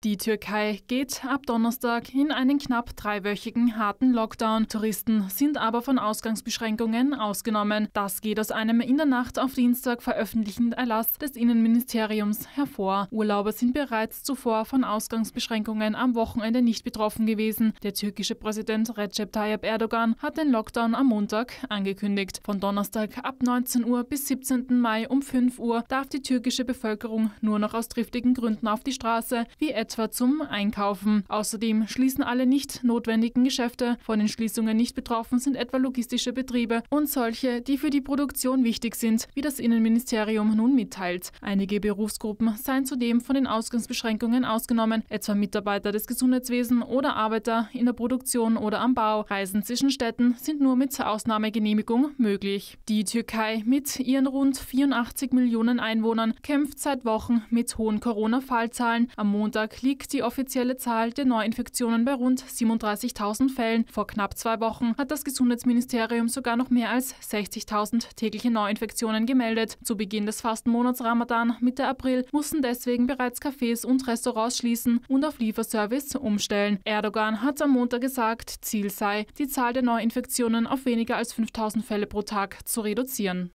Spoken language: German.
Die Türkei geht ab Donnerstag in einen knapp 3-wöchigen harten Lockdown. Touristen sind aber von Ausgangsbeschränkungen ausgenommen. Das geht aus einem in der Nacht auf Dienstag veröffentlichten Erlass des Innenministeriums hervor. Urlauber sind bereits zuvor von Ausgangsbeschränkungen am Wochenende nicht betroffen gewesen. Der türkische Präsident Recep Tayyip Erdogan hat den Lockdown am Montag angekündigt. Von Donnerstag ab 19 Uhr bis 17. Mai um 5 Uhr darf die türkische Bevölkerung nur noch aus triftigen Gründen auf die Straße, wie etwa zum Einkaufen. Außerdem schließen alle nicht notwendigen Geschäfte. Von den Schließungen nicht betroffen sind etwa logistische Betriebe und solche, die für die Produktion wichtig sind, wie das Innenministerium nun mitteilt. Einige Berufsgruppen seien zudem von den Ausgangsbeschränkungen ausgenommen, etwa Mitarbeiter des Gesundheitswesens oder Arbeiter in der Produktion oder am Bau. Reisen zwischen Städten sind nur mit Ausnahmegenehmigung möglich. Die Türkei mit ihren rund 84 Millionen Einwohnern kämpft seit Wochen mit hohen Corona-Fallzahlen. Am Montag liegt die offizielle Zahl der Neuinfektionen bei rund 37.000 Fällen. Vor knapp 2 Wochen hat das Gesundheitsministerium sogar noch mehr als 60.000 tägliche Neuinfektionen gemeldet. Zu Beginn des Fastenmonats Ramadan Mitte April mussten deswegen bereits Cafés und Restaurants schließen und auf Lieferservice umstellen. Erdogan hat am Montag gesagt, Ziel sei, die Zahl der Neuinfektionen auf weniger als 5.000 Fälle pro Tag zu reduzieren.